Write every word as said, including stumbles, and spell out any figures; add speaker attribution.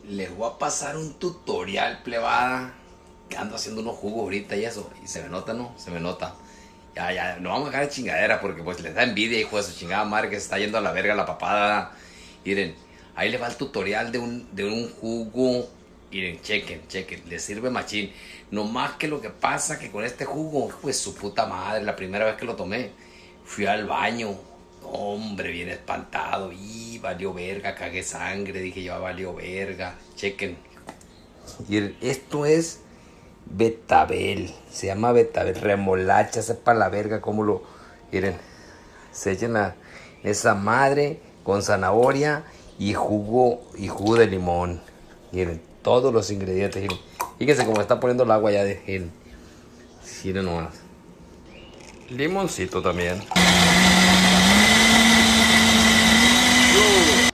Speaker 1: Les voy a pasar un tutorial, plebada. Que ando haciendo unos jugos ahorita y eso. Y se me nota, ¿no? Se me nota. Ya, ya, no vamos a dejar de chingadera porque pues les da envidia, hijo de su chingada madre, que se está yendo a la verga la papada. Miren, ahí les va el tutorial de un, de un jugo. Miren, chequen, chequen, les sirve machín. No más que lo que pasa que con este jugo, pues su puta madre, la primera vez que lo tomé, fui al baño. Hombre, bien espantado. Y valió verga, cagué sangre. Dije yo, valió verga. Chequen. Miren, esto es betabel. Se llama betabel. Remolacha, sepa la verga cómo lo... Miren, se echan a esa madre con zanahoria y jugo, y jugo de limón. Miren, todos los ingredientes. Miren. Fíjense cómo está poniendo el agua ya de... Miren, miren nomás. Limoncito también. Uh.